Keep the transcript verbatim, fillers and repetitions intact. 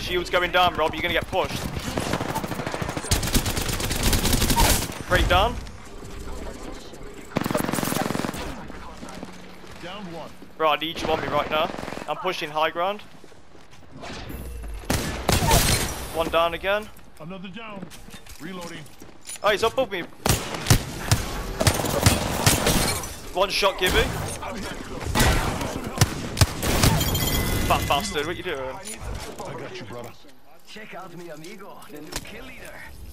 Shield's going down, Rob. You're gonna get pushed. Break down. Down one. Bro, I need you on me right now. I'm pushing high ground. One down again. Another down. Reloading. Oh, he's up above me. One shot, Gibby. Fat bastard, what you doing? I got you, brother. Check out mi amigo, the new kill leader.